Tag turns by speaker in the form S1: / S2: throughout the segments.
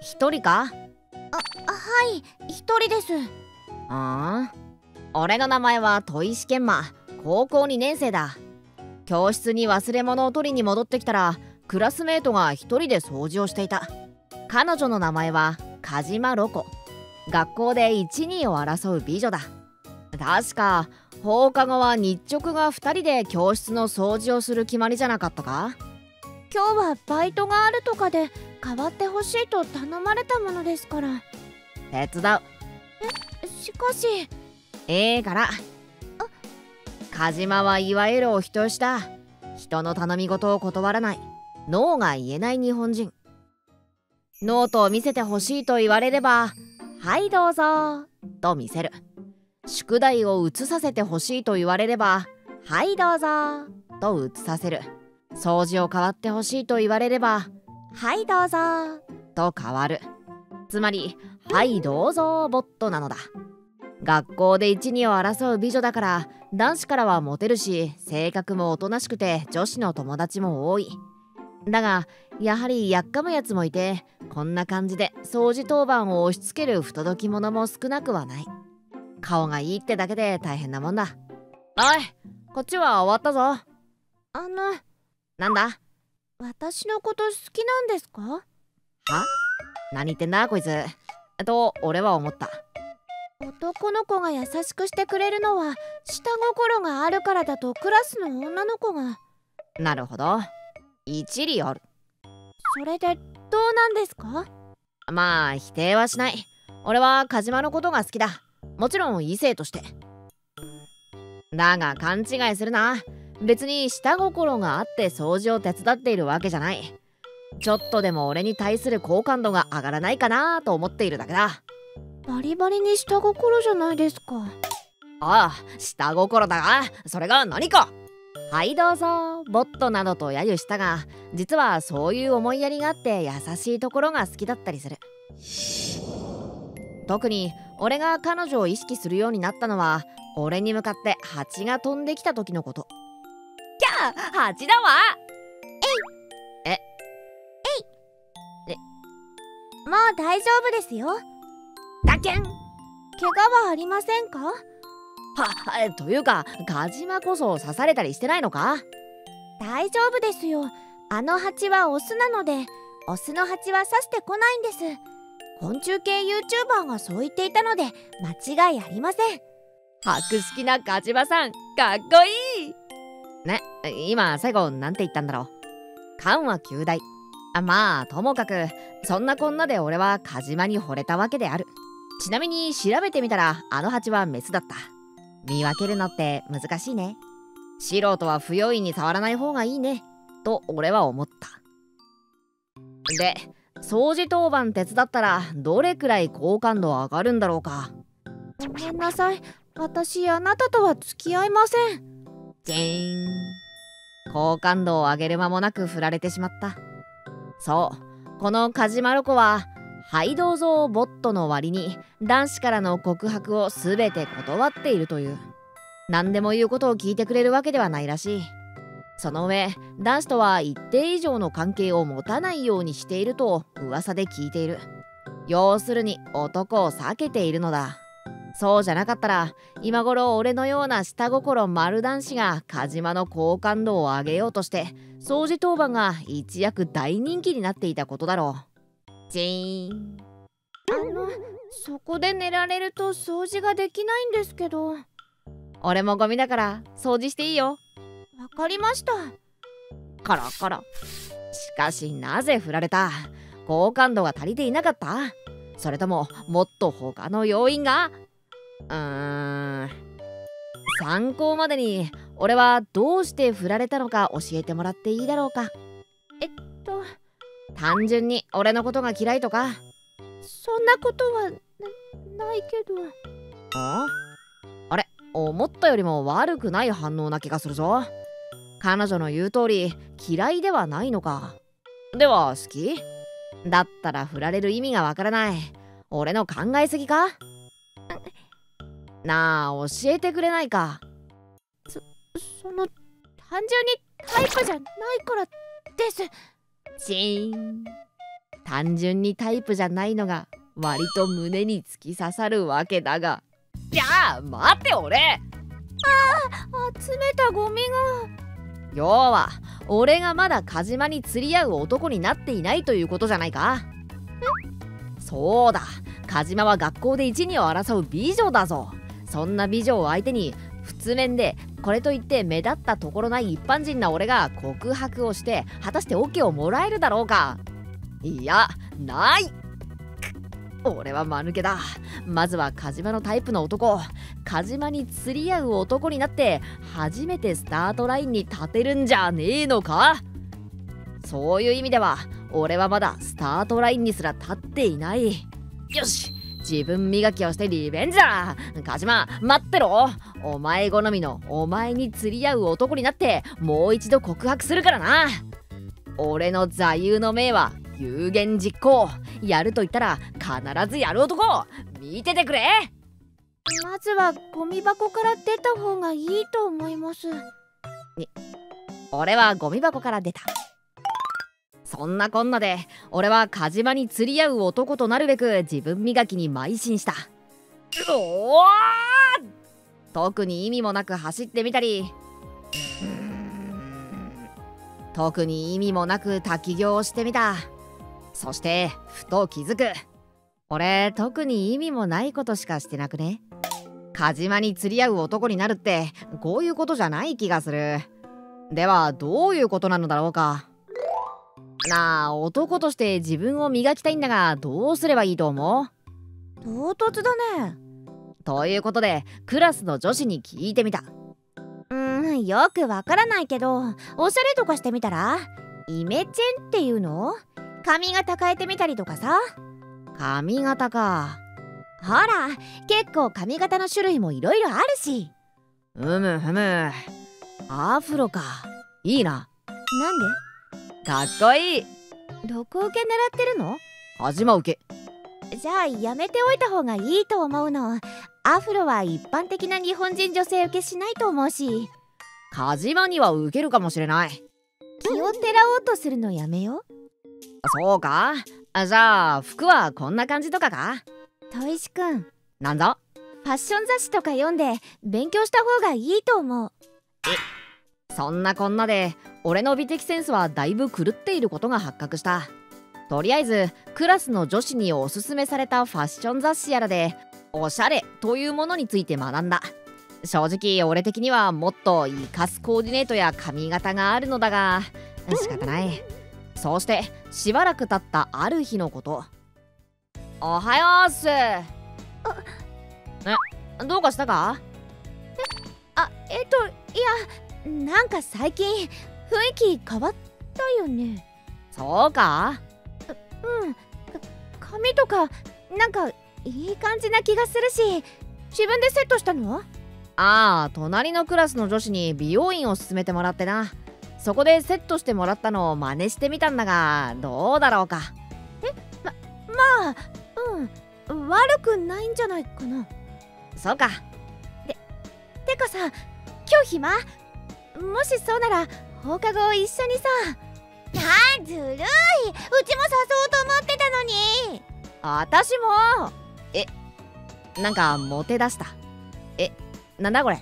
S1: 一人か？
S2: はい、一人です。
S1: 俺の名前は戸石研磨、高校2年生だ。教室に忘れ物を取りに戻ってきたら、クラスメートが一人で掃除をしていた。彼女の名前は梶島ロコ。学校で1、2を争う美女だ。確か放課後は日直が2人で教室の掃除をする決まりじゃなかったか？
S2: 今日はバイトがあるとかで代わってほしいと頼まれたものですから。
S1: 手伝う。
S2: しかし。
S1: から梶島はいわゆるお人よしだ。人の頼み事を断らない、ノーが言えない日本人。ノートを見せてほしいと言われれば、はいどうぞと見せる。宿題を写させてほしいと言われれば、はいどうぞと写させる。掃除を代わってほしいと言われれば、はいどうぞと変わる。つまりはいどうぞボットなのだ。学校で1、2を争う美女だから、男子からはモテるし、性格もおとなしくて女子の友達も多い。だがやはりやっかむやつもいて、こんな感じで掃除当番を押し付ける不届き者も少なくはない。顔がいいってだけで大変なもんだ。おい、こっちは終わったぞ。なんだ？
S2: 私のこと好きなんですか？
S1: は？何言ってんだこいつ。と俺は思った。
S2: 男の子が優しくしてくれるのは下心があるからだとクラスの女の子が。
S1: なるほど、一理ある。
S2: それでどうなんですか？
S1: まあ否定はしない。俺は梶間のことが好きだ。もちろん異性として。だが勘違いするな。別に下心があって掃除を手伝っているわけじゃない。ちょっとでも俺に対する好感度が上がらないかなと思っているだけだ。
S2: バリバリに下心じゃないですか。
S1: ああ、下心だが、それが何か。はいどうぞボットなどと揶揄したが、実はそういう思いやりがあって優しいところが好きだったりする。特に俺が彼女を意識するようになったのは、俺に向かって蜂が飛んできた時のこと。キャー、蜂だわ。
S2: もう大丈夫ですよ。
S1: だけん。
S2: 怪我はありませんか？
S1: というか梶間こそ刺されたりしてないのか？
S2: 大丈夫ですよ。あの蜂はオスなので、オスの蜂は刺してこないんです。昆虫系 YouTuber がそう言っていたので間違いありません。
S1: 博識な梶間さん、かっこいいね。今最後なんて言ったんだろう。勘は9大。まあともかく、そんなこんなで俺は梶間に惚れたわけである。ちなみに調べてみたら、あの蜂はメスだった。見分けるのって難しいね。素人は不用意に触らない方がいいねと俺は思った。で、掃除当番手伝ったらどれくらい好感度上がるんだろうか。
S2: ごめんなさい、私あなたとは付き合いません。
S1: ジェーン。好感度を上げる間もなく振られてしまった。そう、この梶間ロコははいどうぞボットの割に男子からの告白をすべて断っているという。何でも言うことを聞いてくれるわけではないらしい。その上、男子とは一定以上の関係を持たないようにしていると噂で聞いている。要するに男を避けているのだ。そうじゃなかったら今頃俺のような下心丸男子が梶間の好感度を上げようとして掃除当番が一躍大人気になっていたことだろう。ジーン。
S2: そこで寝られると掃除ができないんですけど。
S1: 俺もゴミだから掃除していいよ。
S2: わかりました。
S1: コロコロ。しかしなぜ振られた？好感度が足りていなかった？それとももっと他の要因が？参考までに俺はどうして振られたのか教えてもらっていいだろうか。単純に俺のことが嫌いとか？
S2: そんなことはないけど。
S1: あれ、思ったよりも悪くない反応な気がするぞ。彼女の言う通り嫌いではないのか。では好き？だったら振られる意味がわからない。俺の考えすぎか？なあ、教えてくれないか。
S2: その単純にタイプじゃないからです。
S1: チーン。 単純にタイプじゃないのが割と胸に突き刺さるわけだが。いや待って俺。
S2: 集めたゴミが。
S1: 要は俺がまだカジマに釣り合う男になっていないということじゃないか。そうだ、カジマは学校で一二を争う美女だぞ。そんな美女を相手に普通面でこれといって目立ったところない一般人な俺が告白をして果たして OK をもらえるだろうか。いやない。俺は間抜けだ。まずはカジマのタイプの男、カジマに釣り合う男になって初めてスタートラインに立てるんじゃねえのか。そういう意味では俺はまだスタートラインにすら立っていない。よし、自分磨きをしてリベンジだ。カジマ待ってろ。お前好みのお前に釣り合う男になってもう一度告白するからな。俺の座右の銘は有言実行。やると言ったら必ずやる男。見ててくれ。
S2: まずはゴミ箱から出た方がいいと思います。
S1: 俺はゴミ箱から出た。そんなこんなで俺はカジマに釣り合う男となるべく自分磨きに邁進した。おお、特に意味もなく走ってみたり、特に意味もなく滝行をしてみた。そしてふと気づく。俺特に意味もないことしかしてなくね。カジマに釣り合う男になるってこういうことじゃない気がする。ではどういうことなのだろうか。なあ、男として自分を磨きたいんだがどうすればいいと思う？
S2: 唐突だね。
S1: ということでクラスの女子に聞いてみた。
S2: よくわからないけどおしゃれとかしてみたら？イメチェンっていうの？髪型変えてみたりとかさ。
S1: 髪型か。
S2: ほら結構髪型の種類もいろいろあるし。
S1: ふむアフロか。いいな。
S2: なんで？
S1: かっこいい。
S2: どこ受け狙ってるの？
S1: カジマ受
S2: け。じゃあやめておいた方がいいと思うの。アフロは一般的な日本人女性受けしないと思うし。
S1: カジマには受けるかもしれない。
S2: 気をてらおうとするのやめよ。
S1: そうか。じゃあ服はこんな感じとかか。
S2: 砥石くん、
S1: なんだ？
S2: ファッション雑誌とか読んで勉強した方がいいと思う。
S1: そんなこんなで俺の美的センスはだいぶ狂っていることが発覚した。とりあえずクラスの女子におすすめされたファッション雑誌やらでおしゃれというものについて学んだ。正直俺的にはもっと活かすコーディネートや髪型があるのだが仕方ない。そうしてしばらく経ったある日のこと。おはようっす。どうかしたか？
S2: いや、なんか最近雰囲気変わったよね。
S1: そうか？
S2: 髪とかなんかいい感じな気がするし、自分でセットしたの？
S1: ああ、隣のクラスの女子に美容院を勧めてもらってな。そこでセットしてもらったのを真似してみたんだがどうだろうか。
S2: まあ悪くないんじゃないかな。
S1: そうか。
S2: てかさ、今日暇？もしそうなら放課後一緒にさ。ずるい、うちも誘おうと思ってたのに。
S1: 私も。なんかモテ出した。なんだこれ。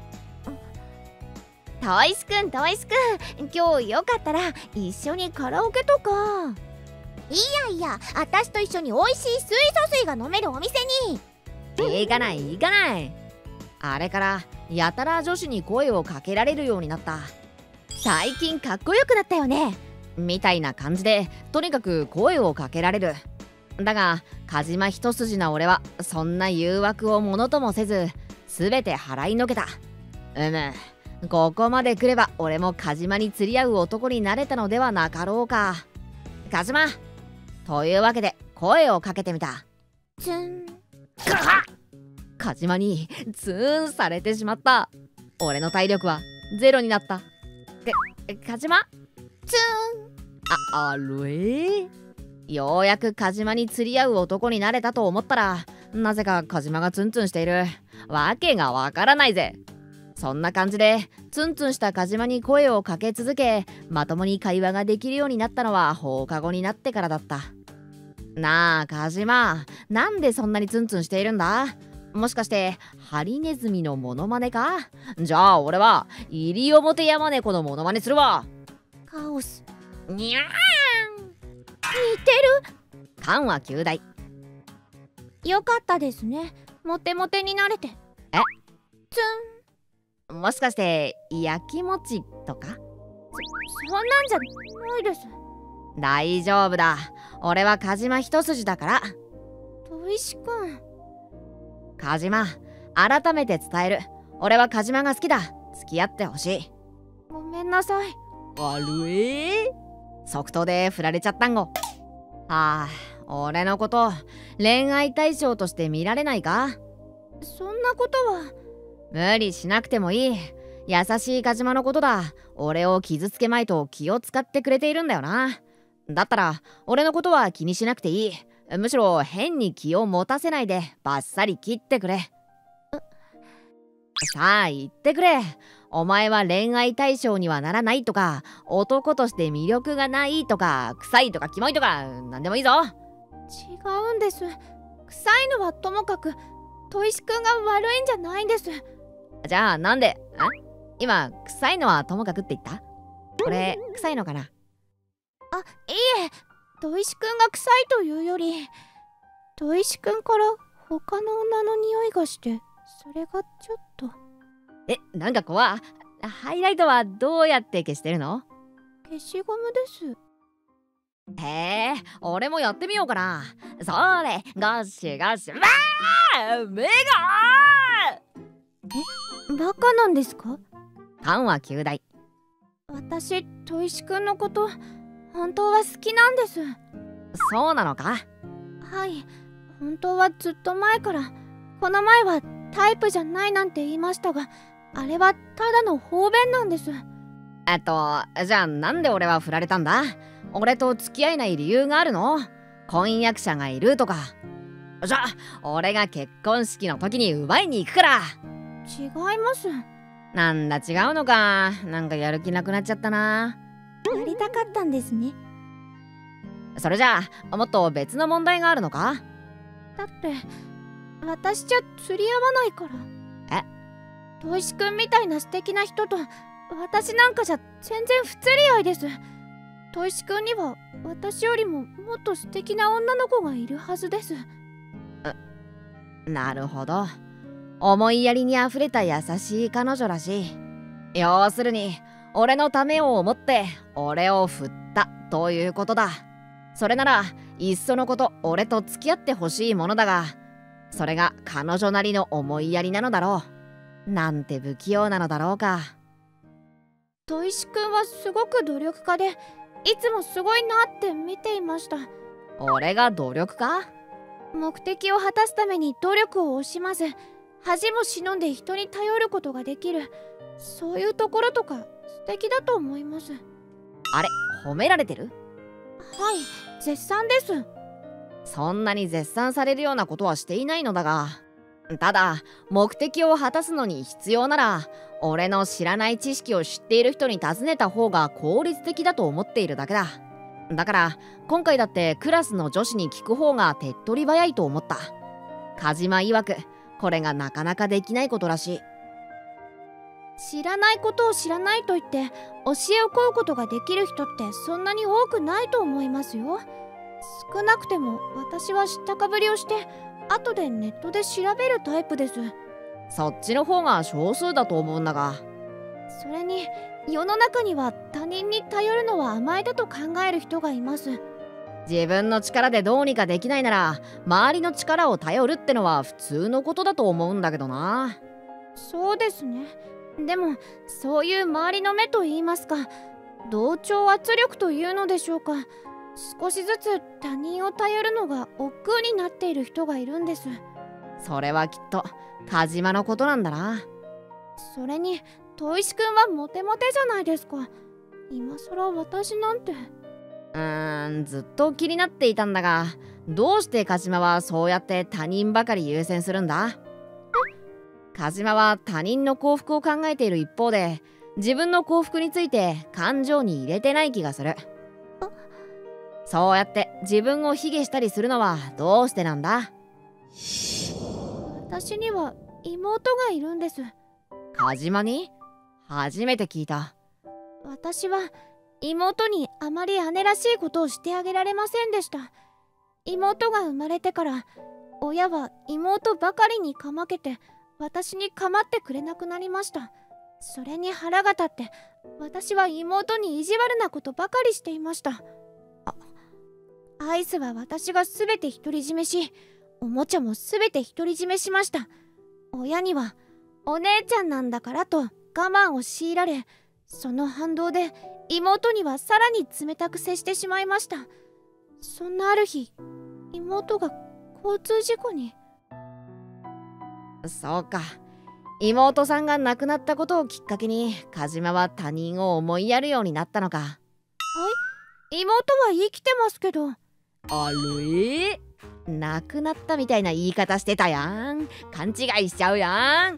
S2: 砥石くん、今日よかったら一緒にカラオケとか。いや私と一緒に美味しい水素水が飲めるお店に。
S1: 行かない。あれからやたら女子に声をかけられるようになった。
S2: 最近かっこよくなったよね
S1: みたいな感じでとにかく声をかけられる。だがカジマ一筋な俺はそんな誘惑をものともせず全て払いのけた。ここまで来れば俺もカジマに釣り合う男になれたのではなかろうか。カジマというわけで声をかけてみた。
S2: ツン。
S1: カジマにツーンされてしまった。俺の体力はゼロになった。カジマ
S2: ツ
S1: ン。あれようやくカジマに釣り合う男になれたと思ったらなぜかカジマがツンツンしている。わけがわからないぜ。そんな感じでツンツンしたカジマに声をかけ続けまともに会話ができるようになったのは放課後になってからだった。 なあカジマ、なんでそんなにツンツンしているんだ？もしかしてハリネズミのモノマネか？じゃあ俺は西表山猫のモノマネするわ。
S2: カオス。
S1: にゃーん。
S2: 似て
S1: 缶は9台。
S2: る。よかったですね。モテモテになれて。ツン。
S1: もしかして焼き餅とか？
S2: そんなんじゃないです。
S1: 大丈夫だ、俺はカジマ一筋だから。
S2: 砥石くん。
S1: カジマ、改めて伝える。俺はカジマが好きだ。付き合ってほしい。
S2: ごめんなさい。
S1: 悪い。即答で振られちゃったんご。俺のこと恋愛対象として見られないか？
S2: そんなことは。
S1: 無理しなくてもいい。優しいカジマのことだ。俺を傷つけまいと気を使ってくれているんだよな。だったら俺のことは気にしなくていい。むしろ変に気を持たせないでバッサリ切ってくれ。さあ言ってくれ。お前は恋愛対象にはならないとか、男として魅力がないとか、臭いとかキモいとか、なんでもいいぞ。
S2: 違うんです。臭いのはともかく砥石くんが悪いんじゃないんです。
S1: じゃあなんで今臭いのはともかくって言った？これ臭いのかな？
S2: いえ、砥石くんが臭いというより、砥石くんから他の女の匂いがして、それがちょっと。
S1: なんか怖っ。ハイライトはどうやって消してるの？
S2: 消しゴムです。
S1: へえ、俺もやってみようかな。それ、ゴシゴシ。わあ、目が
S2: バカなんですか？
S1: 缶は9台。
S2: 私、砥石くんのこと本当は好きなんです。
S1: そうなのか？
S2: はい、本当はずっと前から。この前はタイプじゃないなんて言いましたが、あれはただの方便なんです。
S1: じゃあなんで俺は振られたんだ？俺と付き合えない理由があるの？婚約者がいるとか？じゃあ俺が結婚式の時に奪いに行くから。
S2: 違います。
S1: なんだ違うのか。なんかやる気なくなっちゃったな。
S2: やりたかったんですね。
S1: それじゃあもっと別の問題があるのか？
S2: だって私じゃ釣り合わないから。砥石くんみたいな素敵な人と私なんかじゃ全然不釣り合いです。砥石くんには私よりももっと素敵な女の子がいるはずです。
S1: なるほど。思いやりにあふれた優しい彼女らしい。要するに俺のためを思って俺を振ったということだ。それならいっそのこと俺と付き合ってほしいものだが、それが彼女なりの思いやりなのだろう。なんて不器用なのだろうか。
S2: 砥石くんはすごく努力家で、いつもすごいなって見ていました。
S1: 俺が努力家？
S2: 目的を果たすために努力を惜しまず、恥も忍んで人に頼ることができる、そういうところとか素敵だと思います。
S1: あれ、褒められてる？
S2: はい、絶賛です。
S1: そんなに絶賛されるようなことはしていないのだが、ただ目的を果たすのに必要なら俺の知らない知識を知っている人に尋ねた方が効率的だと思っているだけだ。だから今回だってクラスの女子に聞く方が手っ取り早いと思った。カジマ曰くこれがなかなかできないことらしい。
S2: 知らないことを知らないと言って教えを請うことができる人ってそんなに多くないと思いますよ。少なくても私は知ったかぶりをして後でネットで調べるタイプです。
S1: そっちの方が少数だと思うんだが。
S2: それに世の中には他人に頼るのは甘えだと考える人がいます。
S1: 自分の力でどうにかできないなら周りの力を頼るってのは普通のことだと思うんだけどな。
S2: そうですね。でもそういう周りの目といいますか、同調圧力というのでしょうか、少しずつ他人を頼るのが億劫になっている人がいるんです。
S1: それはきっとカジマのことなんだな。
S2: それに砥石くんはモテモテじゃないですか。今更私なんて。
S1: ずっと気になっていたんだが、どうしてカジマはそうやって他人ばかり優先するんだ？カジマは他人の幸福を考えている一方で、自分の幸福について感情に入れてない気がする。 そうやって自分を卑下したりするのはどうしてなんだ？
S2: 私には妹がいるんです。
S1: カジマに？初めて聞いた。
S2: 私は妹にあまり姉らしいことをしてあげられませんでした。妹が生まれてから親は妹ばかりにかまけて私に構ってくれなくなりました。それに腹が立って私は妹に意地悪なことばかりしていました。アイスは私が全て独り占めし、おもちゃも全て独り占めしました。親にはお姉ちゃんなんだからと我慢を強いられ、その反動で妹にはさらに冷たく接してしまいました。そんなある日、妹が交通事故に。
S1: そうか。妹さんが亡くなったことをきっかけにカジマは他人を思いやるようになったのか。
S2: はい、妹は生きてますけど。
S1: あれ？亡くなったみたいな言い方してたやん。勘違いしちゃうやん。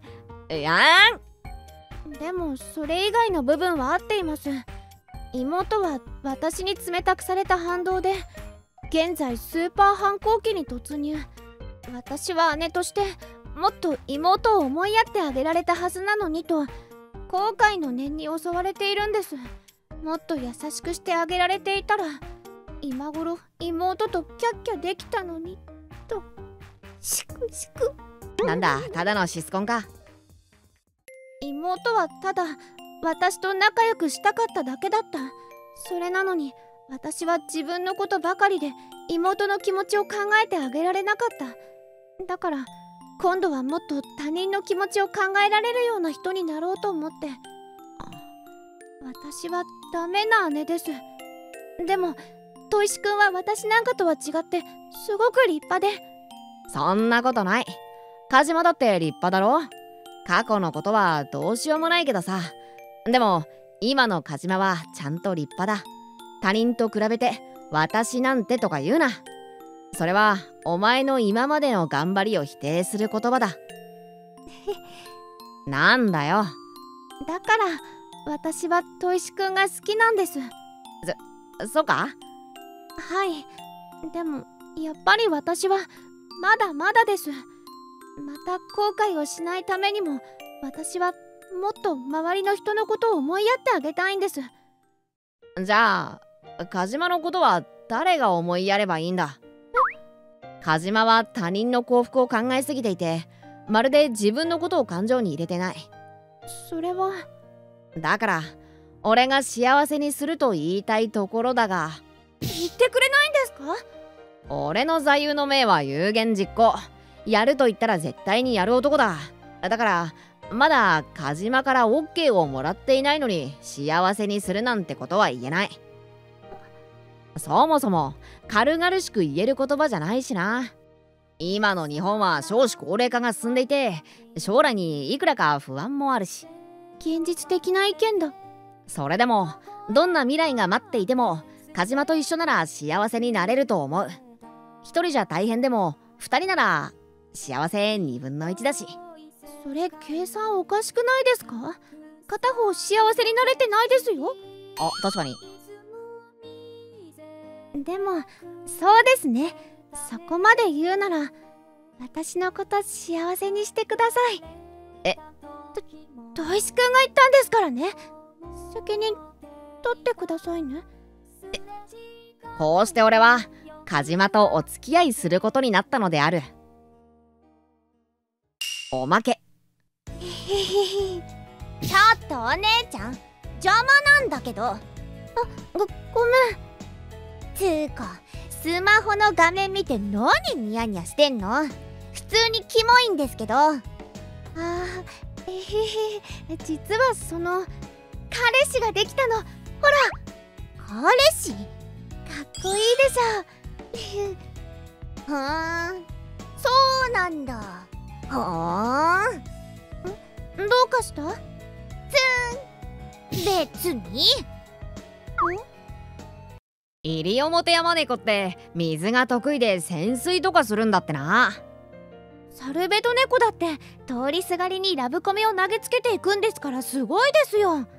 S2: でもそれ以外の部分は合っています。妹は私に冷たくされた反動で現在スーパー反抗期に突入。私は姉としてもっと妹を思いやってあげられたはずなのにと後悔の念に襲われているんです。もっと優しくしてあげられていたら今頃妹とキャッキャできたのにと。しくしく。
S1: なんだ、ただのシスコンか。
S2: 妹はただ私と仲良くしたかっただけだった。それなのに私は自分のことばかりで妹の気持ちを考えてあげられなかった。だから今度はもっと他人の気持ちを考えられるような人になろうと思って。私はダメな姉です。でも砥石くんは私なんかとは違ってすごく立派で。
S1: そんなことない。カジマだって立派だろ。過去のことはどうしようもないけどさ。でも今のカジマはちゃんと立派だ。他人と比べて私なんてとか言うな。それはお前の今までの頑張りを否定する言葉だ。なんだよ。
S2: だから私は砥石くんが好きなんです。
S1: そうか？
S2: はい。でもやっぱり私はまだまだです。また後悔をしないためにも私はもっと周りの人のことを思いやってあげたいんです。
S1: じゃあカジマのことは誰が思いやればいいんだ？カジマは他人の幸福を考えすぎていて、まるで自分のことを感情に入れてない。
S2: それは。
S1: だから俺が幸せにすると言いたいところだが。
S2: 言ってくれないんですか？
S1: 俺の座右の銘は有言実行。やると言ったら絶対にやる男だ。だからまだカジマから OK をもらっていないのに幸せにするなんてことは言えない。そもそも軽々しく言える言葉じゃないしな。今の日本は少子高齢化が進んでいて、将来にいくらか不安もあるし。
S2: 現実的な意見だ。
S1: それでもどんな未来が待っていてもカジマと一緒なら幸せになれると思う。一人じゃ大変でも二人なら幸せ2分の1だし。
S2: それ計算おかしくないですか？片方幸せになれてないですよ。
S1: あ、確かに。
S2: でもそうですね。そこまで言うなら私のこと幸せにしてください。砥石くんが言ったんですからね。責任取ってくださいね。
S1: こうして俺はカジマとお付き合いすることになったのである。おまけ。
S2: ちょっとお姉ちゃん、邪魔なんだけど。ごめん。つーか、スマホの画面見て何ニヤニヤしてんの？普通にキモいんですけど。実はその彼氏ができたの。ほら、彼氏？かっこいいでしょ。そうなんだ。どうかした？別に。
S1: 西表山猫って水が得意で潜水とかするんだってな。
S2: サルベド猫だって通りすがりにラブコメを投げつけていくんですから、すごいですよ。